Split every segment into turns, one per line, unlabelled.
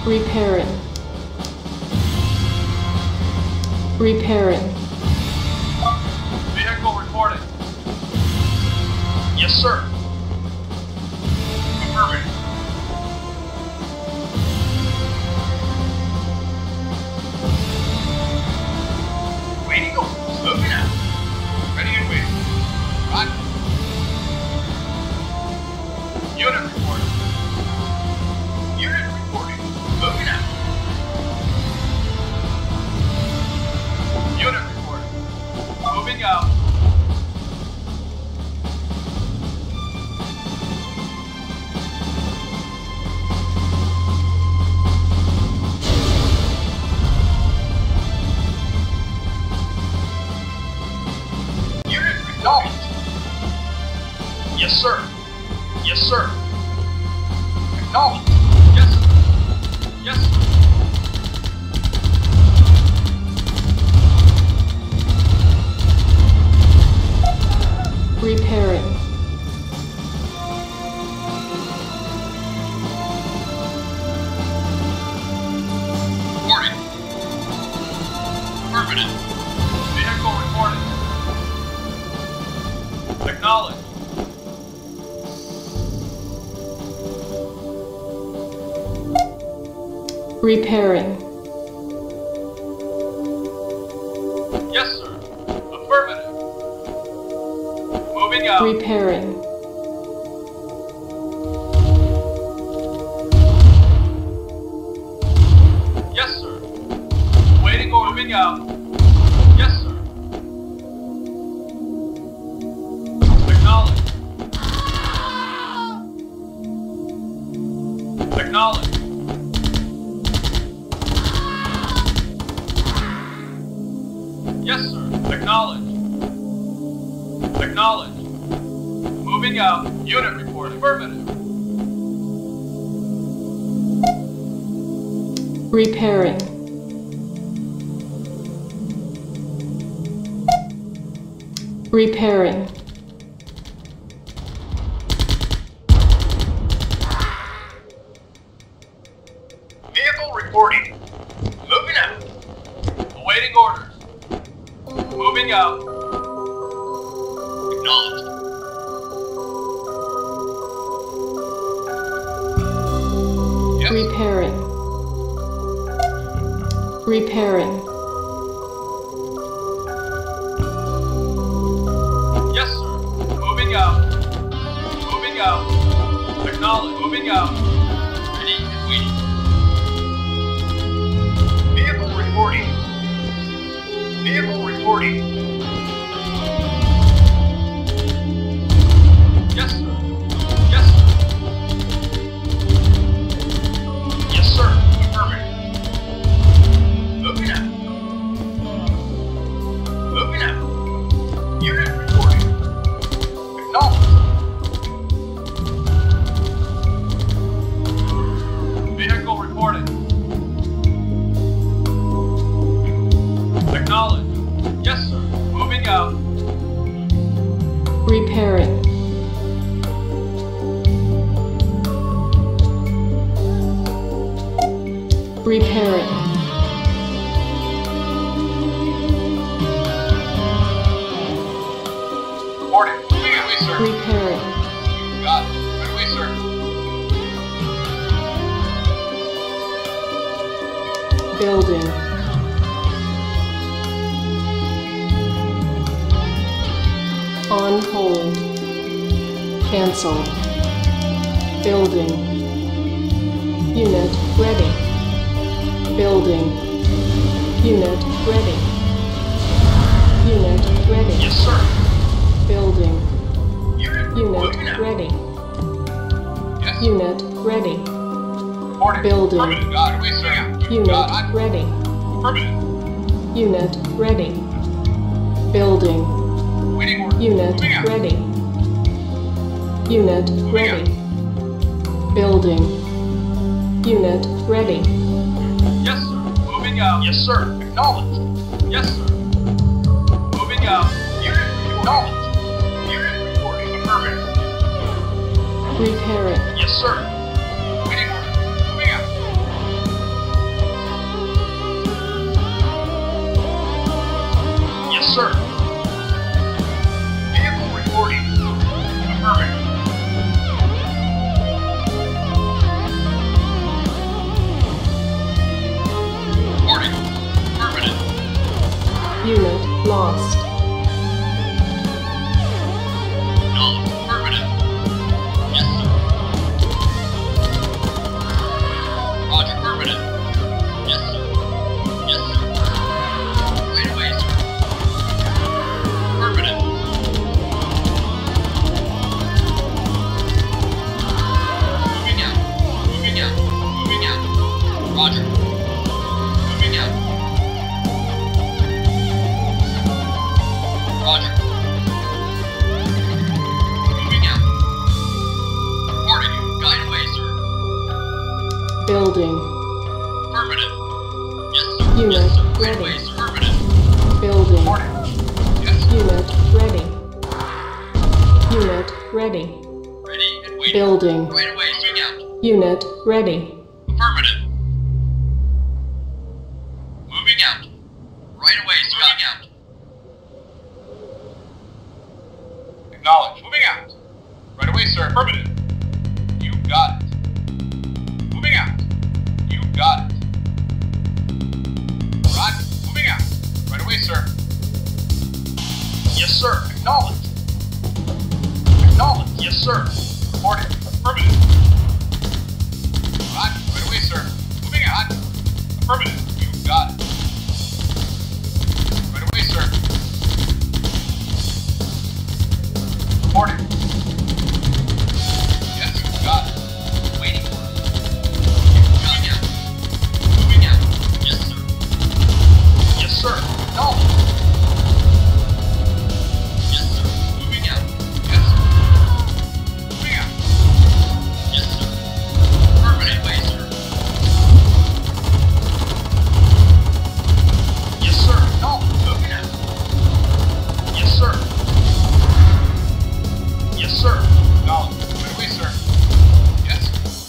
Repairing. Repairing.
Vehicle reporting. Yes, sir. Affirmative. Waiting orders. Moving out. Ready and waiting. Roger. Unit reporting. Unit reporting. Moving out. Unit reporting. Moving out. Unit reporting. Yes, sir. Yes, sir. Acknowledged. Yes, sir. Yes, sir.
Repairing.
Reporting. Affirmative. Vehicle reporting. Acknowledged.
Repairing.
Yes, sir. Affirmative. Moving out.
Repairing.
Yes, sir. Waiting or moving out. Yes, sir. Acknowledged. Acknowledged. Yes, sir. Acknowledged. Acknowledged. Moving out. Unit report. Affirmative.
Repairing. Repairing.
Vehicle reporting. Moving out. Awaiting orders. Moving out. Acknowledged. Yes.
Repairing. Repairing.
Yes, sir. Moving out. Moving out. Acknowledged. Moving out. Ready and waiting. Vehicle reporting. Vehicle reporting. Yes, sir. Yes, sir. Yes, sir. Affirmative. Moving out. Moving out. Unit reporting. Acknowledged. Vehicle reporting. Acknowledged. Yes, sir. Moving out.
Repairing. Repairing.
Reporting. Moving away, sir.
Repairing.
Got it. Moving away, sir.
Building. On hold. Cancel. Building. Unit ready. Building. Unit ready. Unit ready.
Yes, sir.
Building.
Unit moving
Unit
out.
ready.
Yes.
Unit ready.
Reporting.
Building.
Affirmative. Got it. Away, sir.
Unit
Got it.
ready.
Affirmative.
Unit ready. Building.
Waiting order.
Unit
Moving out.
ready. Unit ready. Building. Unit ready.
Yes, sir. Moving out. Yes, sir. Acknowledged. Yes, sir. Moving out. Unit acknowledged. Unit reporting. Affirmative.
Repairing.
Yes, sir. Waiting order. Moving out.
Building.
Affirmative. Yes, sir.
Unit
Yes, sir. Right
ready.
away, sir. Affirmative.
Building.
Reporting. Yes, sir.
Unit ready. Unit ready.
Ready and waiting.
Building.
Right away, moving out.
Unit ready.
Affirmative. Moving out. Right away, moving out. Acknowledge. Moving out. Right away, sir. Affirmative. You got it. Moving out. You got it. Roger. Moving out. Right away, sir. Yes, sir. Acknowledge. Acknowledge. Yes, sir. Reporting. Affirmative. Roger. Right away, sir. Moving out. Affirmative. You got it. Right away, sir. Reporting. Yes, you got it. Waiting for it. Moving out. Moving out. Yes, sir. Yes, sir. Acknowledge. Yes, sir. Moving out. Yes, sir. Moving out. Yes, sir. Affirmative way, sir. Yes, sir. Acknowledge. Moving out. Yes, sir. Yes, sir. Acknowledge. Right away, sir. Yes.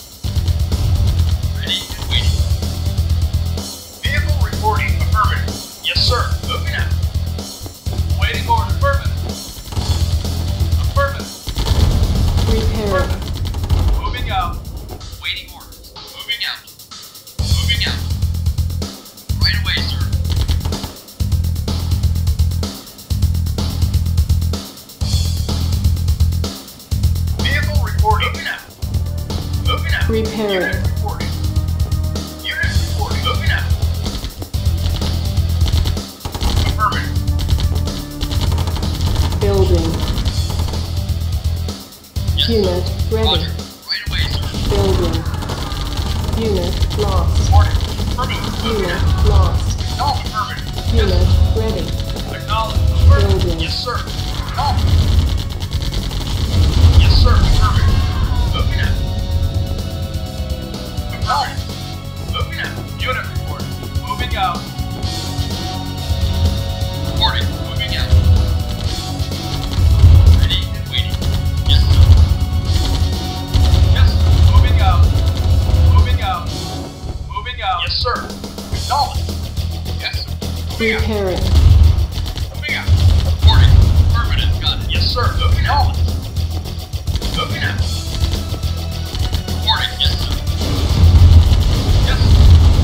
Ready and waiting. Vehicle reporting. Affirmative. Yes, sir. Moving out. Waiting order. Affirmative. Affirmative.
Repairing.
Moving out. Waiting orders. Moving out. Moving out. Right away, sir. Vehicle reporting. Moving out. Moving out.
Repairing.
Unit reporting. Unit reporting. Moving out. Affirmative.
Building.
Yes, sir.
Unit ready.
Roger. Right away, sir.
Building. Unit lost.
Reporting. Affirmative. Moving
Unit
out.
lost.
Acknowledge. Affirmative. Yes,
Unit
sir.
ready.
Acknowledge. Affirmative.
Building.
Yes, sir. Acknowledge. Yes, sir. Affirmative. Moving out. Acknowledge. Moving out. Unit report. Moving out. Reporting. Moving out. Ready and waiting. Yes, sir. Yes, sir. Moving out. Moving out. Moving out. Yes, sir. Acknowledge. Yes, sir. Moving out.
Repairing.
Moving out. Reporting. Affirmative. Got it. Yes, sir. Moving out. Moving out. Reporting. Yes, sir. Yes, sir.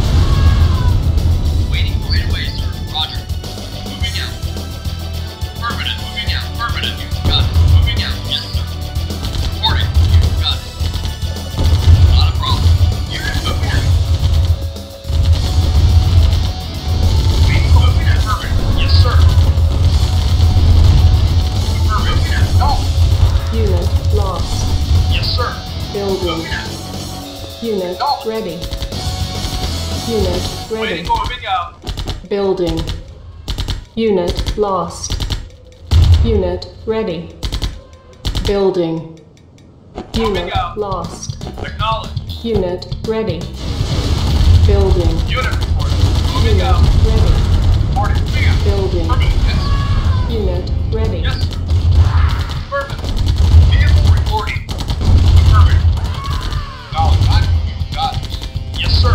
Waiting right away, sir. Roger. Moving out. Affirmative. Moving out. Affirmative. You got it. Moving out. Yes, sir. Reporting. You got it. Not a problem. Unit moving out. Waiting. Moving out. Affirmative. Yes, sir. Affirmative. Moving out. No.
Unit lost.
Yes, sir.
Building.
Moving out.
Unit
No.
ready. Unit ready.
Waiting. Moving out.
Building. Unit lost. Unit ready. Building. Unit
out.
lost.
Acknowledge.
Unit ready. Building.
Unit report. Moving
Unit
out.
ready.
Reporting. Moving out.
Building.
Affirmative. Yes, sir.
Unit ready.
Yes, sir. Affirmative. Vehicle reporting. Affirmative. Acknowledge. Roger. You got it. Yes, sir.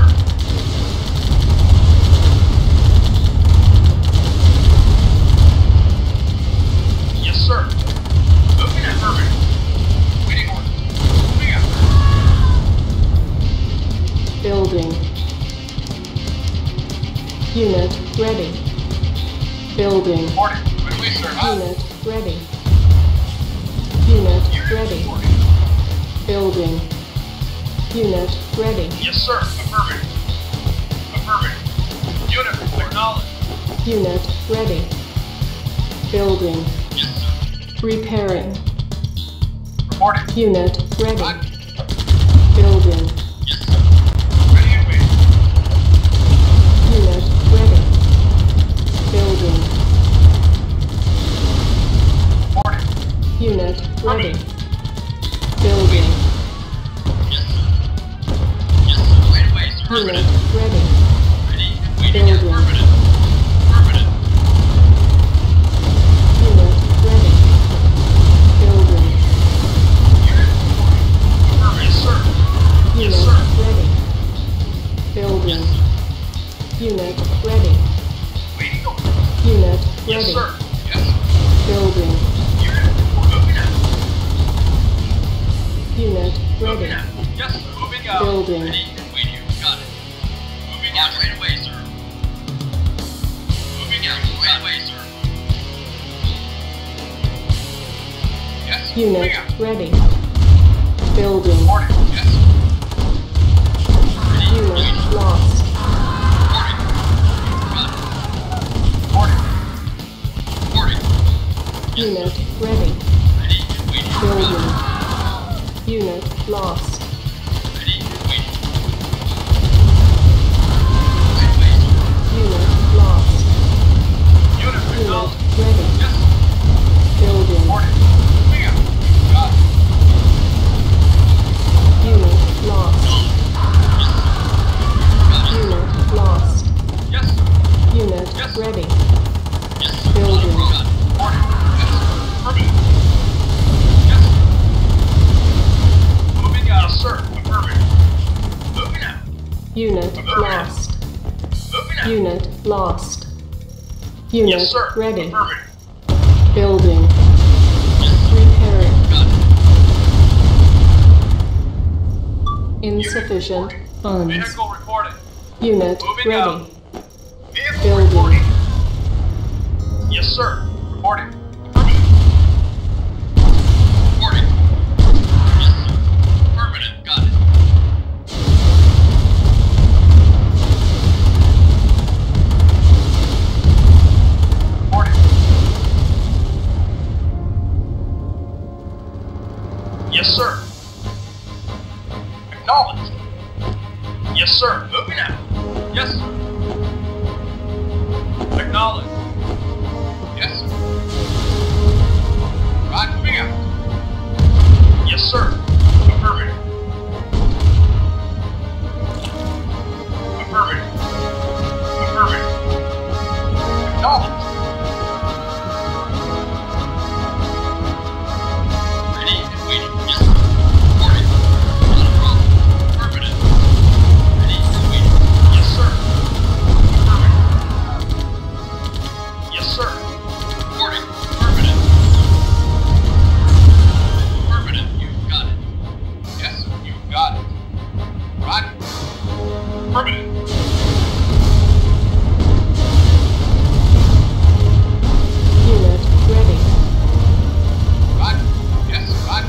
Yes, sir. Moving out. Affirmative. Waiting order. Moving out.
Building. Unit ready. Building.
Reporting. Right away, sir.
Unit ready. Unit
Unit
ready.
reporting.
Building. Unit ready.
Yes, sir. Affirmative. Affirmative. Unit report. Acknowledge.
Unit ready. Building.
Yes, sir.
Repairing.
Reporting.
Unit ready.
Roger.
Building.
Yes, sir. Ready and waiting.
Unit ready. Building.
Reporting.
Unit ready. Building.
Yes, sir. Yes, sir. Right away.
Unit
Moving
ready.
out. Yes, sir. Moving out.
Building.
Ready and waiting. Got it. Moving out right away, sir. Moving out right away, sir. Yes, moving
Unit
out.
ready. Building.
Reporting. Yes. Ready and
Unit
waiting.
lost.
Reporting. Got it. Reporting. Yes,
Unit
sir.
ready.
Ready and waiting. Got
Building.
it.
Unit lost.
Ready and waiting. Right away, sir.
Unit lost.
Unit
Unit
acknowledged.
ready.
Yes.
Building.
Reporting. Moving out. Got it.
Unit lost.
Got it.
Unit lost.
Yes, sir.
Unit
Yes.
ready.
Yes, sir.
Building.
Got it. Reporting. Yes, sir. Affirmative. Yes, sir. Moving out. Yes, sir. Affirmative. Moving out.
Unit lost.
Moving out.
Unit lost. Unit
Yes, sir.
ready.
Affirmative.
Building.
Yes, sir.
Repairing.
Got it.
Insufficient funds.
Vehicle reporting.
Unit
Moving
ready.
out. Vehicle
Building.
reporting. Yes, sir. Reporting. Affirmative. Reporting. Yes, sir. Affirmative. Got it. Reporting. Yes, sir. Acknowledged. Yes, sir. Moving out. Yes, sir. Acknowledged. Yes, sir. Right, moving out. Yes, sir. Affirmative. Affirmative. Affirmative. Acknowledged. Ready and waiting. Yes, sir. Reporting. Not a problem. Affirmative. Ready and waiting. Yes, sir. Affirmative. Yes, sir. Reporting. Affirmative. Affirmative. You've got it. Yes, sir. You've got it. Right. Affirmative.
Unit ready.
Right. Yes, right.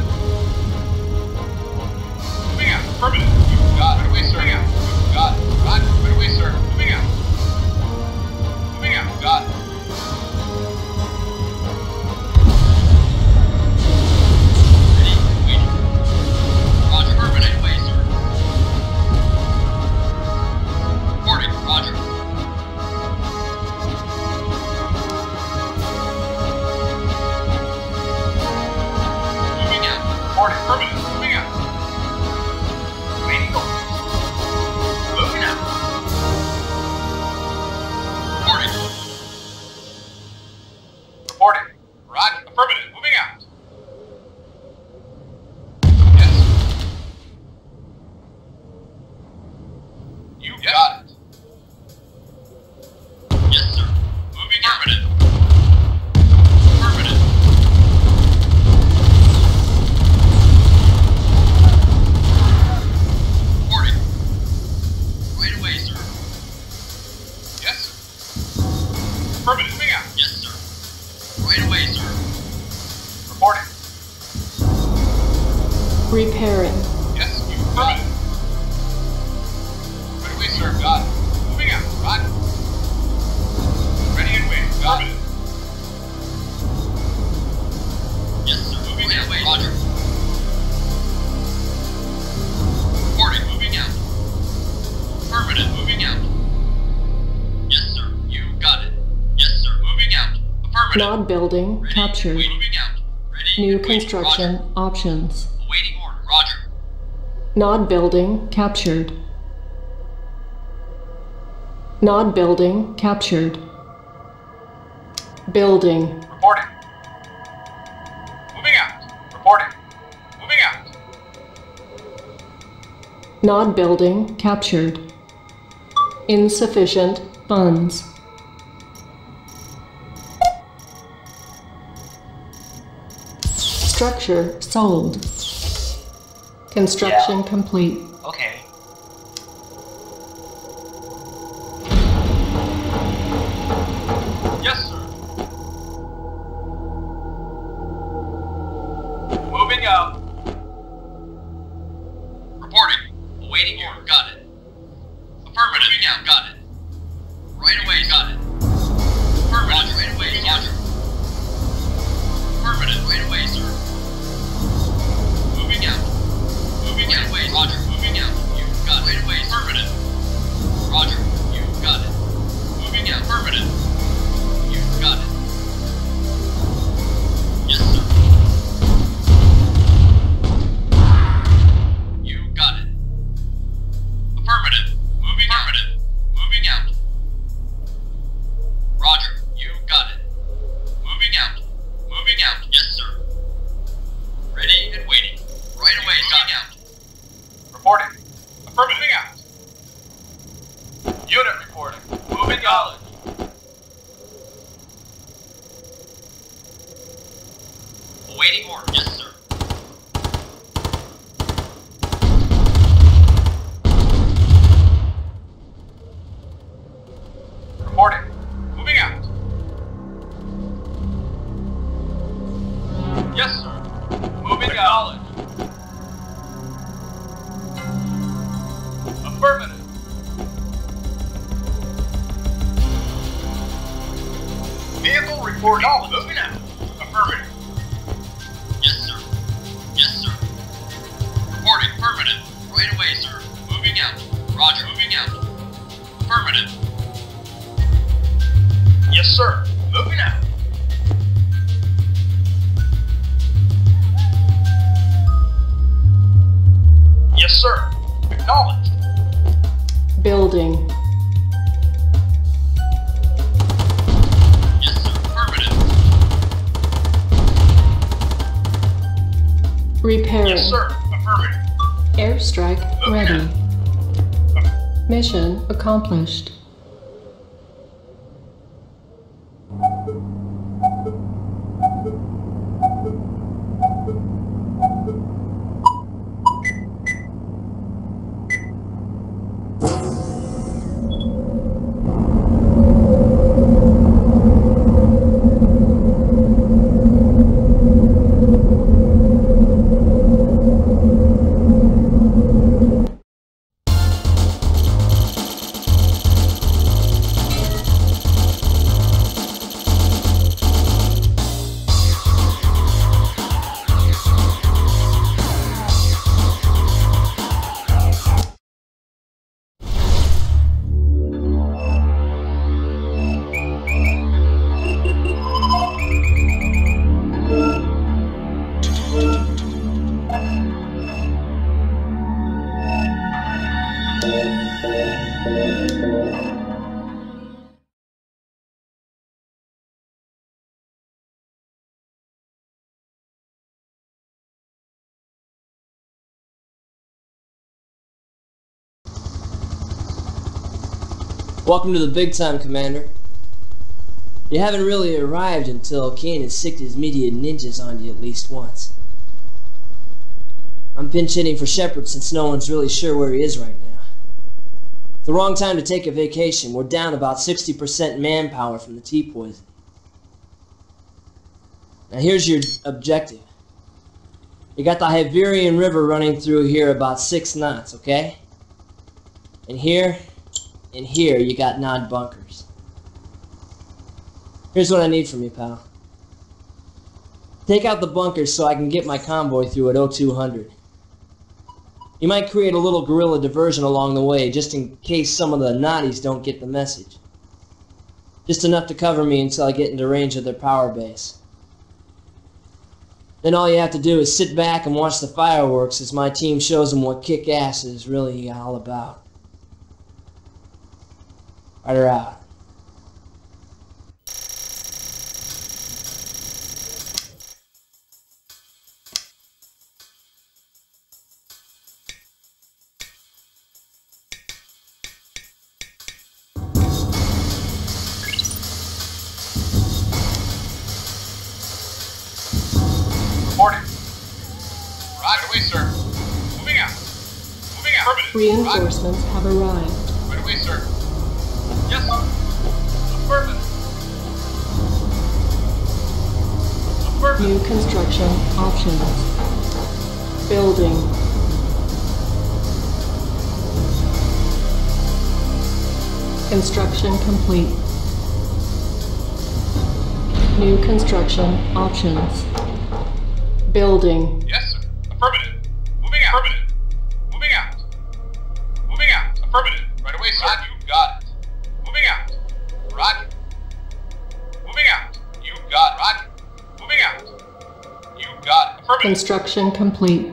Moving out. Affirmative. You've got it. Right away, sir. Moving out. You've got it. Right. Right away, sir. Moving out. Moving out. Got it. Ready and waiting. Roger. Affirmative. Way, sir. Reporting. Roger. Moving out. Reporting. Affirmative. Moving out. Waiting orders. Moving out. Reporting. Reporting. Roger. Affirmative. Moving out. Yes. You got it. Yes, sir. Moving out. Affirmative. Affirmative. Reporting. Right away, sir. Yes, sir. Affirmative. Moving out. Yes, sir. Right away, sir. Reporting.
Repairing.
Yes, you got it. Right away, sir. Got it. Moving out. Roger. Ready and waiting. Got it. Yes, sir. Moving out. Roger. Reporting. Moving out. Affirmative. Moving out. Yes, sir. You got it. Yes, sir. Moving out. Affirmative.
Nod building
Ready.
captured.
Wait, moving out. Ready.
New
and waiting.
construction
Roger.
options.
Awaiting order. Roger.
Nod building captured. Nod building captured. Building.
Reporting. Moving out. Reporting. Moving out.
Nod building captured. Insufficient funds. Structure sold. Construction complete.
Okay.
Yes, sir. Moving out. Reporting. Awaiting order. Got it. Affirmative. Moving out. Got it. Right away. Got it. Affirmative. Roger. Right away. Roger. Affirmative. Right away, sir. Moving out. Moving out. Right away. Roger. Moving out. You got it. Right away. Affirmative. Roger. You got it. Moving out. Affirmative. You got it. Yes, sir. You got it. Affirmative. Moving out. Affirmative. Moving out. Roger. You got it. Moving out. Moving out. Yes, sir. Ready and waiting. Right away. Moving out. Reporting. Affirmative. Out. Unit reporting. Moving out. Awaiting order. Yes, sir. Reporting. Moving out. Yes, sir. Moving out. Affirmative. Vehicle reporting. Moving out. Affirmative. Yes, sir. Yes, sir. Reporting. Affirmative. Right away, sir. Moving out. Roger. Moving out. Affirmative. Yes, sir. Moving out. Yes, sir. Acknowledged.
Building.
Yes, sir. Affirmative.
Repairing.
Yes, sir. Affirmative.
Airstrike ready. Mission accomplished.
Welcome to the big time, Commander. You haven't really arrived until Kanan sicked his media ninjas on you at least once. I'm pinch hitting for Shepard since no one's really sure where he is right now. It's the wrong time to take a vacation. We're down about 60% manpower from the T-poison. Now here's your objective. You got the Hyverian River running through here about 6 knots, okay? And here you got Nod bunkers. Here's what I need from you, pal. Take out the bunkers so I can get my convoy through at 0200. You might create a little guerrilla diversion along the way, just in case some of the Noddies don't get the message. Just enough to cover me until I get into range of their power base. Then all you have to do is sit back and watch the fireworks as my team shows them what kick-ass is really all about. Rider out.
Reporting. Roger, we, sir. Moving
Reinforcements have arrived.
Right away, sir. Yes, sir. Affirmative. Affirmative.
New construction options. Building. Construction complete. New construction options. Building.
Yes, sir. Affirmative. Moving out. Affirmative. Moving out. Moving out. Affirmative. Right away, sir. Roger. You got it. Moving out. Roger. Moving out. You got it. Roger. Moving out. You got it. Affirmative.
Construction complete.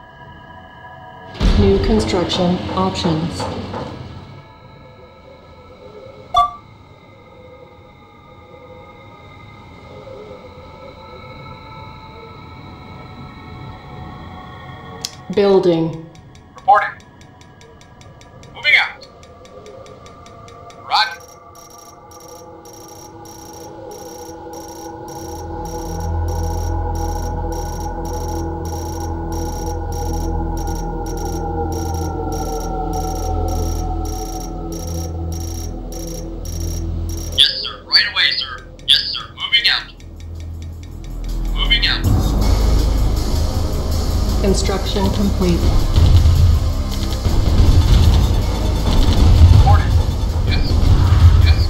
New construction options. Building.
Reporting. Moving out. Roger. Yes, sir. Right away, sir. Yes, sir. Moving out. Moving out.
Construction complete.
Reporting. Yes. Yes.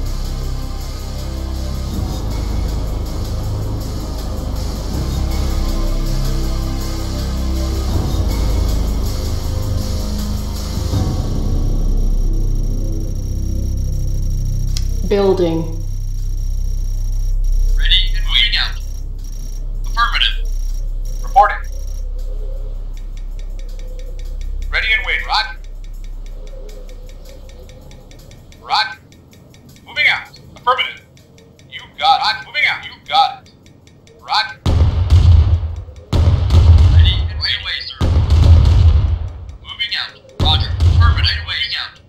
Building.
Ready and moving out. Affirmative. Reporting. Ready and waiting. Roger. Roger. Moving out. Affirmative. You got it. Roger. Moving out. You got it. Roger. Ready and waiting. Away, sir. Moving out. Roger. Affirmative. Right away. Moving out.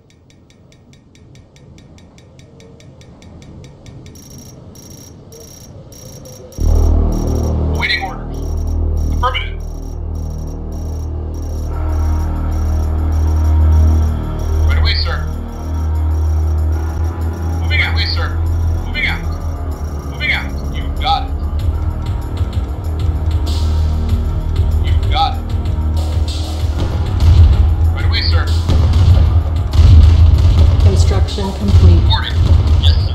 Awaiting orders. Affirmative. Right away, sir. Moving out. Away, sir. Moving out. Moving out. You got it. You got it. Right away, sir.
Construction complete.
Reporting. Yes, sir.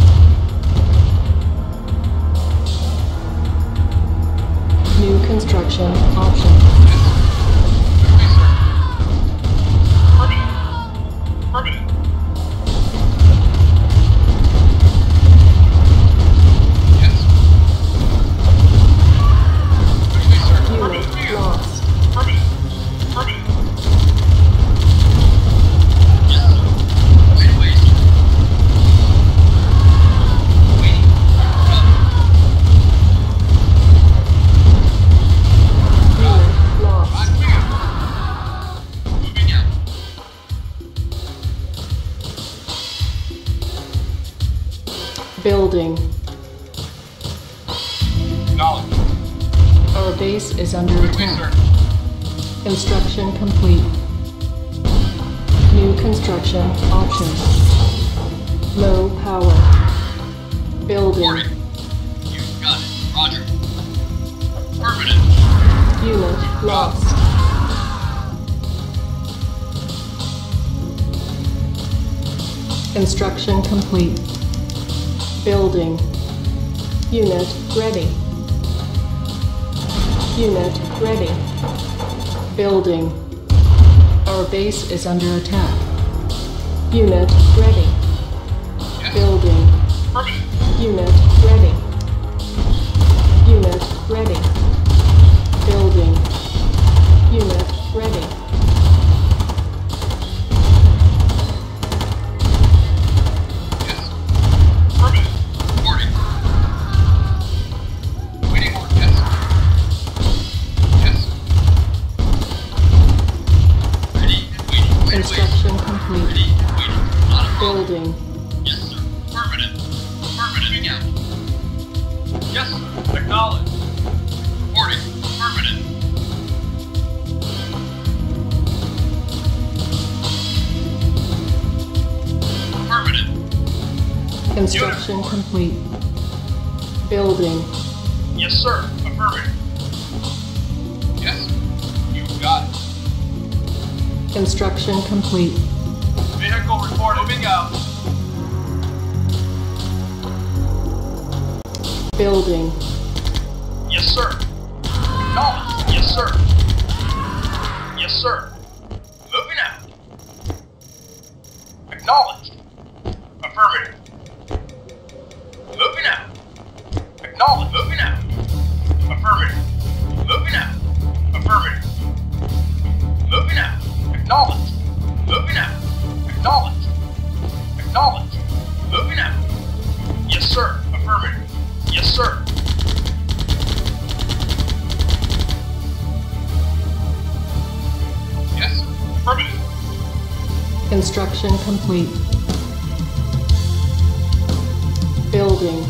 New construction options.
Yes, sir. Right away, sir. Affirmative. Affirmative. Yes. Right away, sir.
Unit
Affirmative.
lost.
Affirmative. Affirmative. Yes, sir. Right away, sir. Waiting.
Unit lost.
Moving out.
Building.
Acknowledged.
Our base is under
Right away, sir.
attack. Construction complete. New construction options. Low power. Building.
Reporting. You got it. Roger. Affirmative.
Unit lost. Construction complete. Building. Unit ready. Unit ready. Building. Our base is under attack. Unit ready.
Yes.
Building.
Affirmative.
Unit ready. Unit ready. Building. Unit ready.
Yes. Affirmative. Reporting. Waiting order. Yes. Yes. Ready and waiting. Wait, wait.
Construction complete.
Ready and waiting. Not a problem.
Building.
Yes, sir. Affirmative. Affirmative. Moving out. Yes, sir. Acknowledged. Reporting. Affirmative.
Construction complete. Building.
Yes, sir. Affirmative. Yes, you got it.
Construction complete.
Vehicle reported. Moving out.
Building.
Yes, sir. Acknowledged. Yes, sir. Yes, sir. Moving out. Acknowledged. Affirmative. Moving out. Acknowledged. Moving out. Affirmative. Moving out. Affirmative. Moving out. Acknowledged. Moving out. Acknowledged. Acknowledged. Moving out. Yes, sir. Affirmative. Yes, sir. Yes, sir. Affirmative.
Construction complete. Building.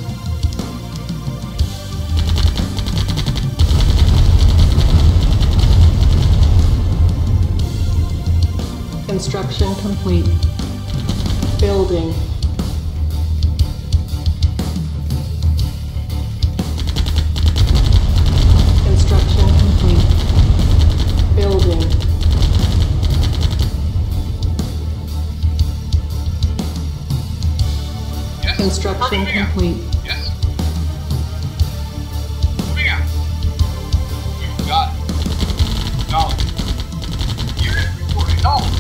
Construction complete. Building. Construction complete. Building.
Yes.
Construction
Moving out.
complete.
Yes. Moving out. You got it. Acknowledged. Unit report acknowledged.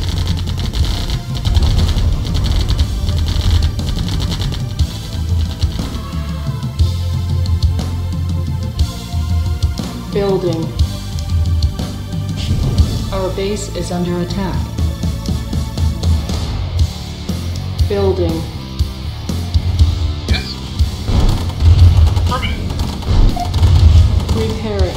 Building. Our base is under attack. Building.
Yes. Affirmative.
Repairing.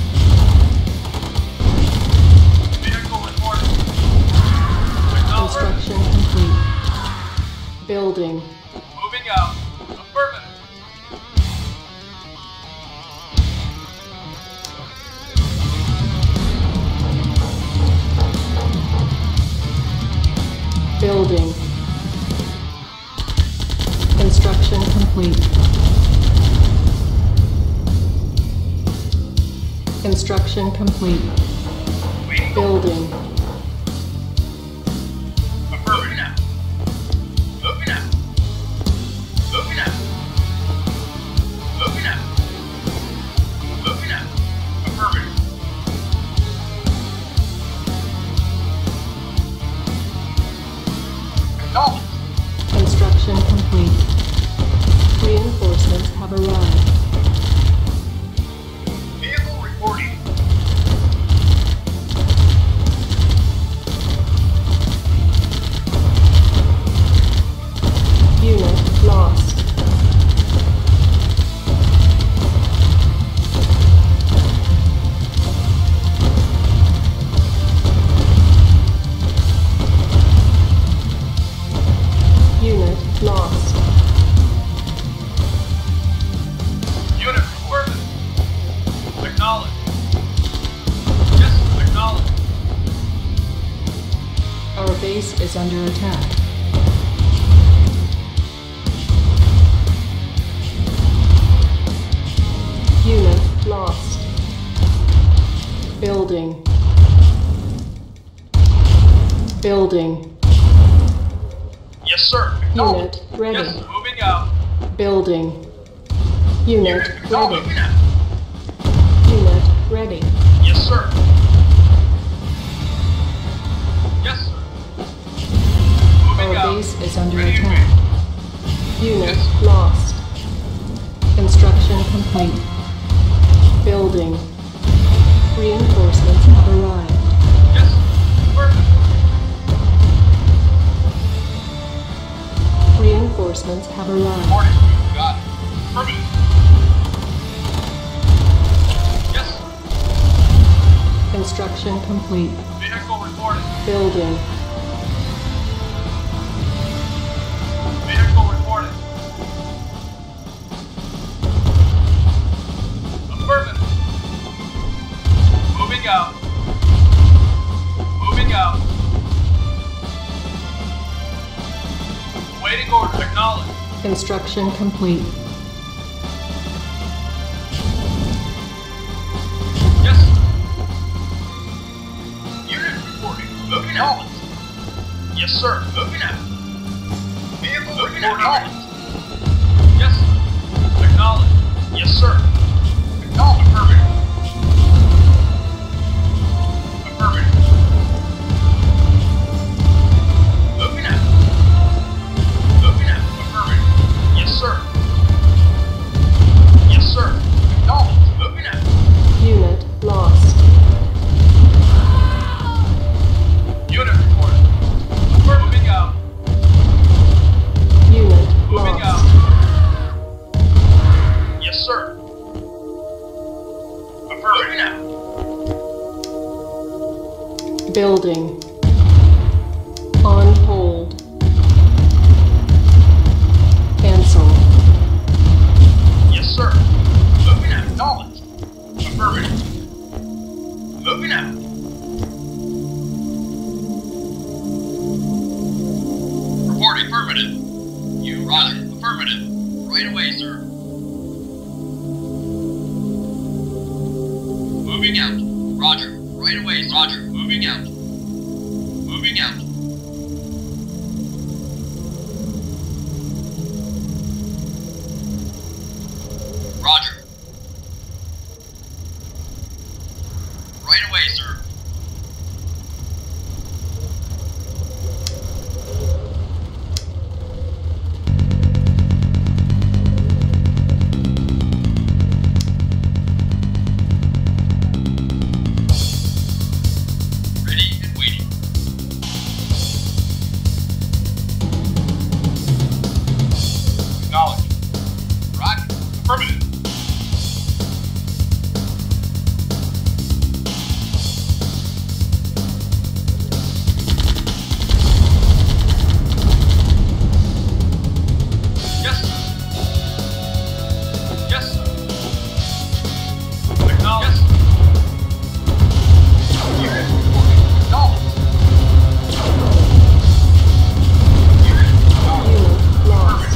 Vehicle reported. Acknowledged.
Construction complete. Building.
Moving out. Affirmative.
Building. Construction complete. Construction complete.
Waiting.
Building.
Affirmative. Now. Moving out. Moving out. Moving out. Moving out. Affirmative. Acknowledged.
Construction complete. Reinforcements have arrived.
Vehicle reporting.
Unit lost. Unit lost.
Unit reported. Acknowledged. Yes, acknowledged.
Our base is under attack. Unit lost. Building. Building.
Yes, sir. Acknowledged.
Unit ready.
Yes, moving out.
Building. Unit
Acknowledged.
ready.
Moving out.
Unit ready.
Yes, sir. Yes, sir. Moving
Our
out.
base is under
Ready to
attack. Unit lost. Construction complete. Building. Reinforcements have arrived.
Yes, perfect.
Reinforcements have arrived.
Reporting. Got it. Affirmative. Yes, sir.
Construction complete.
Vehicle reported.
Building.
Vehicle reported. Affirmative. Moving out. Moving out. Waiting order. Acknowledged.
Construction complete.
Yes, sir. Unit reporting. Moving out. Yes, sir. Moving out. Vehicle moving out. Yes, sir. Acknowledge. Yes, sir. Acknowledge. Affirmative. Affirmative. Moving out. Moving out. Affirmative. Yes, sir. Yes, sir. Acknowledge. Moving out.
Unit lost.
Unit reporting. We're moving out.
Unit
Moving
lost.
out. Yes, sir. Affirmative. Moving out.
Building. On hold. Cancel.
Yes, sir. Moving out. Acknowledged. Affirmative. Moving out. Reporting affirmative. You roger. Affirmative. Right away, sir. Moving out. Roger. Right away, Roger. Moving out. Moving out. Roger. Right away, sir. Ready and waiting. Acknowledge. Roger. Affirmative. Yes, sir. Yes, sir. Acknowledge. Yes, sir. Unit reporting. Acknowledge. Unit acknowledge.
Unit lost.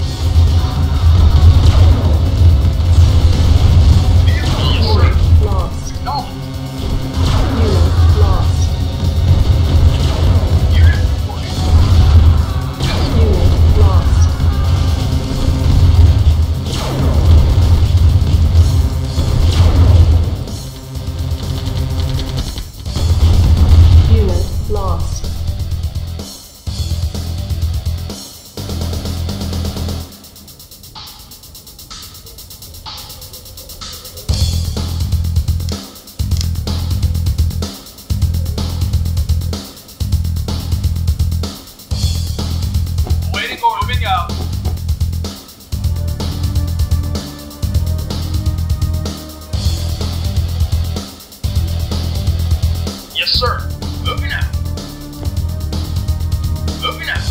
Vehicle, yes, sir.
Unit lost.
Acknowledge.
Unit lost.
Unit reporting. Yes, sir.
Unit lost. Unit lost.
Waiting or moving out. Yes, sir. Moving out. Moving out.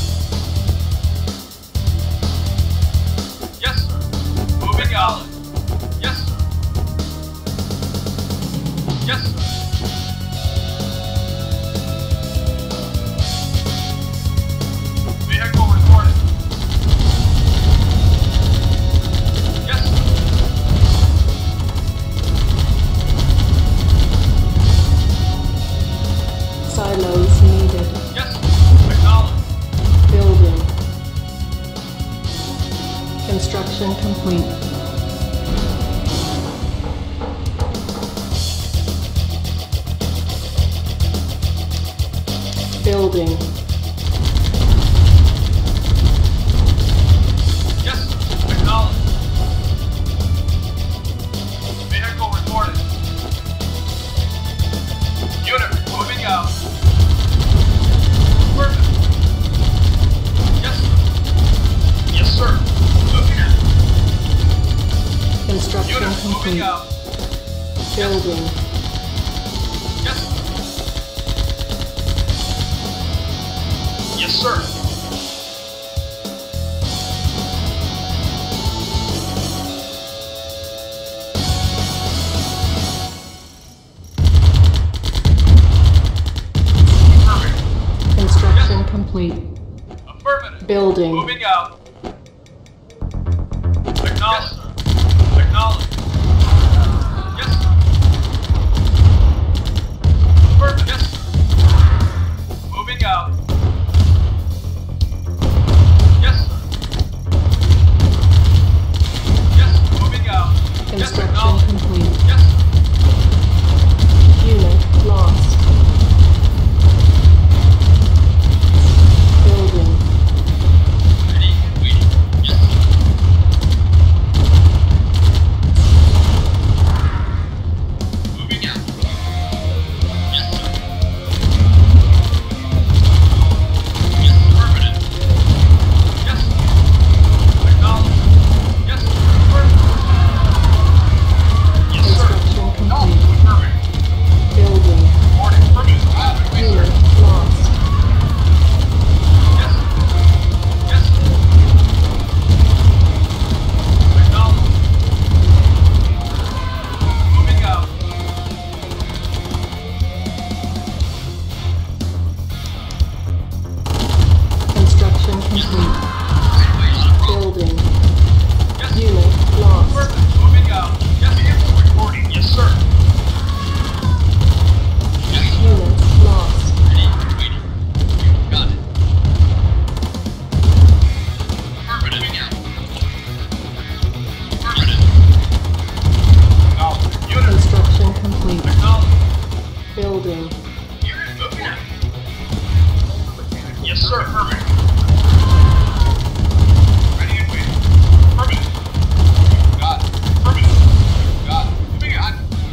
Yes, sir. Moving out. Yes, sir. Yes, sir. Vehicle reported. Yes, sir.
Silos needed.
Yes, sir. Acknowledge.
Building. Construction complete. Building.
Yes, sir. Acknowledge. Vehicle reported. Unit moving out. Perfect. Yes, sir. Yes, sir. Moving out.
Construction
Unit moving
complete.
out.
Building.
Yes, sir. Yes, sir. Affirmative.
Construction complete.
Affirmative.
Building.
Moving out. Acknowledge. Acknowledge. Yes, sir. Affirmative. Yes, sir. Moving out. Yes, sir. Yes, moving out. Yes,
Construction
acknowledge.
complete.
Yes, sir.
Unit lost. Building.
Ready and waiting. Yes, sir. Moving out. Yes, sir. Yes, affirmative. Yes, sir. Acknowledge. Yes, sir. Affirmative. Yes, sir.
Construction
No,
complete.
affirmative.
Building.
Reporting. Affirmative. Wait, sir.
Unit lost.
Yes, sir. Yes, sir. Acknowledge. Moving out.
Construction complete.
Right away, not a problem.
Building.
Yes, sir.
Unit lost.
Affirmative. Moving out. Yes, vehicle reporting. Yes, sir. Yes, sir.
Unit lost.
Ready, waiting. You got it. Affirmative. Moving out. Affirmative. Acknowledge. Unit.
Construction complete.
Acknowledge.
Building.
Unit moving out. Yes, sir. Affirmative. Ready and waiting. Affirmative. Got it. Affirmative. Got it. Moving out.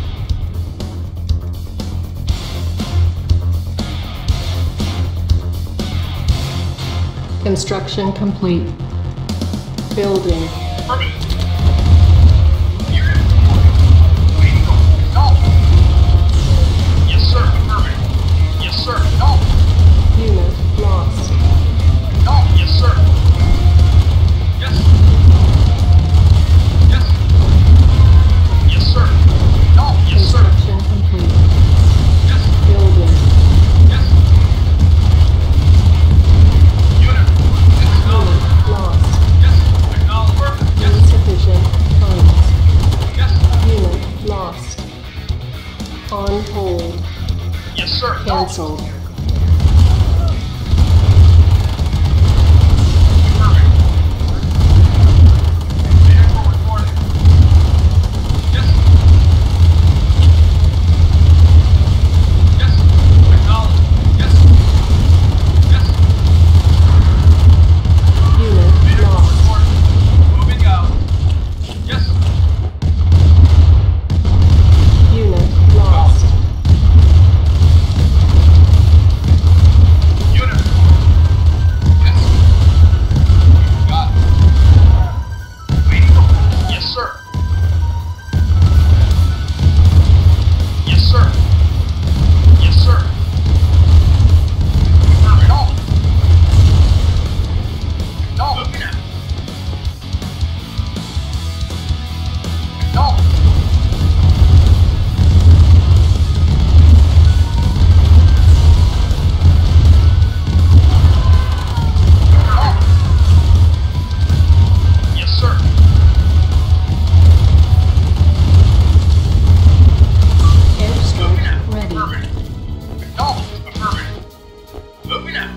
Construction complete. Building.
Affirmative. Unit reporting. Waiting on. Acknowledge. Yes, sir. Affirmative. Yes, sir. Acknowledge.
Unit lost.
Acknowledge. Yes, sir. Yes, sir. Yes, sir. Yes, sir. Acknowledge. Yes, sir.
Construction complete.
Yes, sir.
Building.
Yes, sir. Unit reporting. Yes, acknowledge.
Unit lost.
Yes, sir. Acknowledge. Affirmative. Yes, sir.
Insufficient funds.
Yes, sir.
Unit lost. On hold.
Yes, sir. Acknowledge.
Cancelled.
Affirmative. Vehicle reporting. Yes, sir. Yes, sir. Acknowledge. Yes, sir. Yes, sir.
Unit
Vehicle
lost.
reporting. Moving out. Yes, sir.
Unit lost.
Unit reporting. Yes, sir. Got it. Waiting on. Yes, sir. Yes, sir. Yes, sir. Affirmative. No. No. Moving out. No. No. Yes, sir.
Airstrike ready.
Affirmative. Acknowledge. Affirmative. Moving out.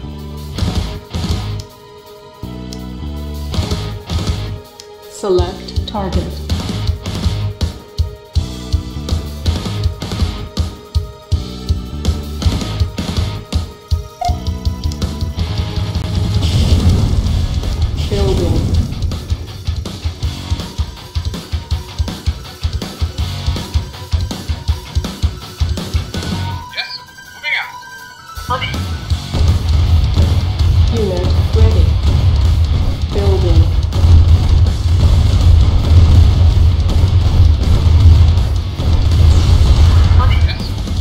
Select target. Building.
Yes, sir. Moving out. Affirmative.
Unit ready. Building.
Affirmative.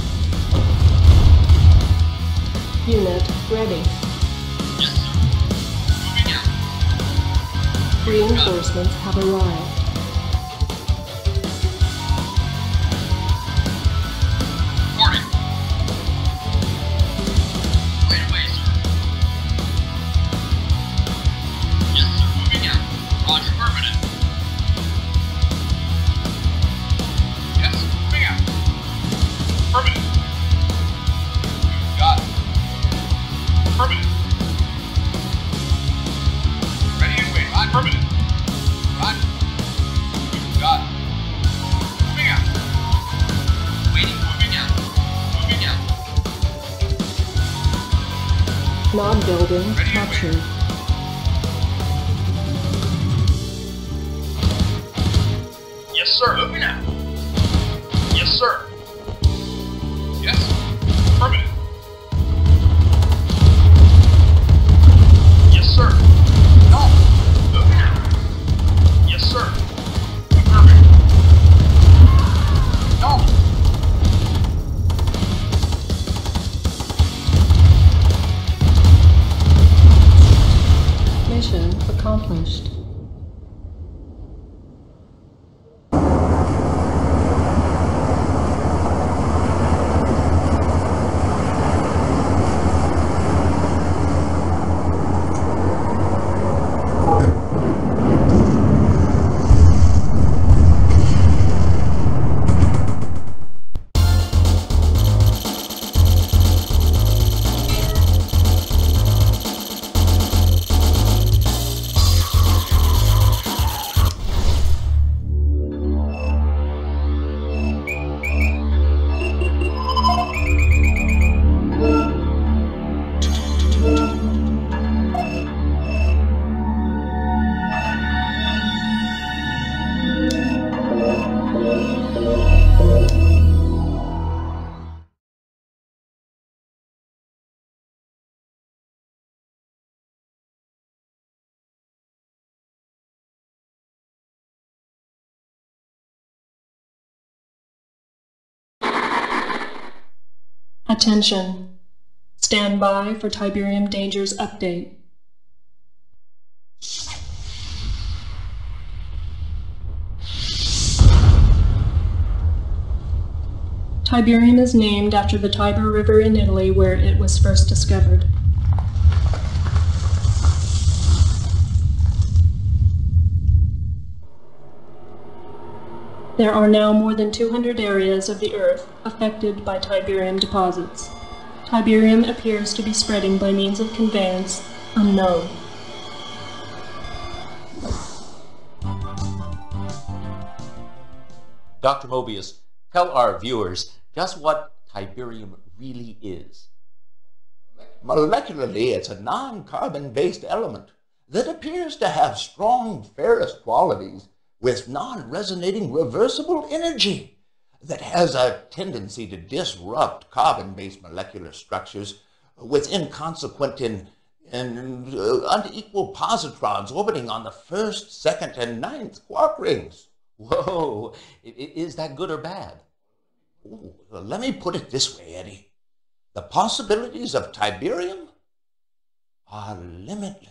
Yes, sir.
Unit ready.
Yes, sir. Moving out.
Reinforcements have arrived.
Reporting. Right away, sir. Yes, sir. Moving out. Roger. Affirmative.
Not building.
Ready to
Captured.
Yes, sir. Moving out. Yes, sir. Yes. Affirmative. Yes, sir. No. Moving out. Yes, sir. Affirmative. No.
Mission accomplished. Attention. Stand by for Tiberium Dangers update. Tiberium is named after the Tiber River in Italy where it was first discovered. There are now more than 200 areas of the Earth affected by Tiberium deposits. Tiberium appears to be spreading by means of conveyance unknown.
Dr. Mobius, tell our viewers just what Tiberium really is.
Molecularly, it's a non-carbon-based element that appears to have strong ferrous qualities with non-resonating reversible energy that has a tendency to disrupt carbon-based molecular structures with inconsequent and unequal positrons orbiting on the first, second, and ninth quark rings.
Whoa, is that good or bad?
Ooh, let me put it this way, Eddie. The possibilities of Tiberium are limitless.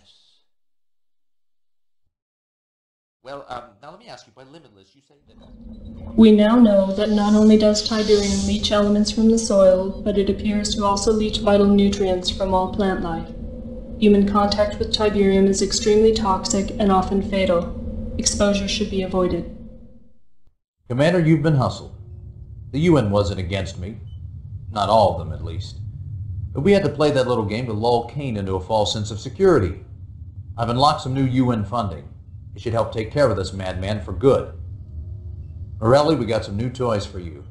Well, now let me ask you, by limitless, you say that...
We now know that not only does Tiberium leach elements from the soil, but it appears to also leach vital nutrients from all plant life. Human contact with Tiberium is extremely toxic and often fatal. Exposure should be avoided.
Commander, you've been hustled. The UN wasn't against me. Not all of them, at least. But we had to play that little game to lull Kane into a false sense of security. I've unlocked some new UN funding. It should help take care of this madman for good. Morelli, we got some new toys for you.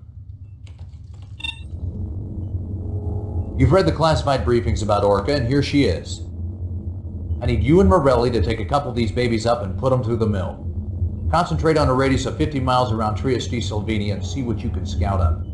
You've read the classified briefings about Orca, and here she is. I need you and Morelli to take a couple of these babies up and put them through the mill. Concentrate on a radius of 50 miles around Trieste, Slovenia, and see what you can scout up.